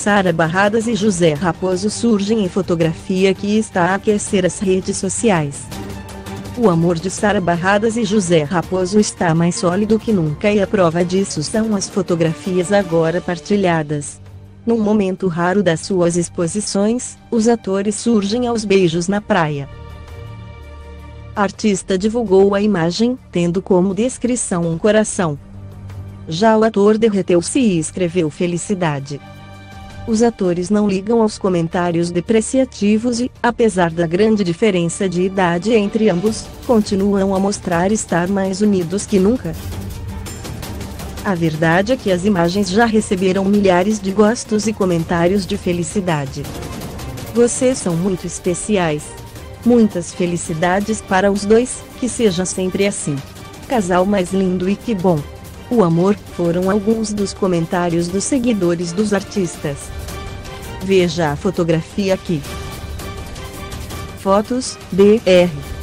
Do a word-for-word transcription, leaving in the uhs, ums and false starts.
Sara Barradas e José Raposo surgem em fotografia que está a aquecer as redes sociais. O amor de Sara Barradas e José Raposo está mais sólido que nunca e a prova disso são as fotografias agora partilhadas. Num momento raro das suas exposições, os atores surgem aos beijos na praia. A artista divulgou a imagem, tendo como descrição um coração. Já o ator derreteu-se e escreveu felicidade. Os atores não ligam aos comentários depreciativos e, apesar da grande diferença de idade entre ambos, continuam a mostrar estar mais unidos que nunca. A verdade é que as imagens já receberam milhares de gostos e comentários de felicidade. Vocês são muito especiais. Muitas felicidades para os dois, que seja sempre assim. Casal mais lindo e que bom. O amor, foram alguns dos comentários dos seguidores dos artistas. Veja a fotografia aqui. Fotos, B R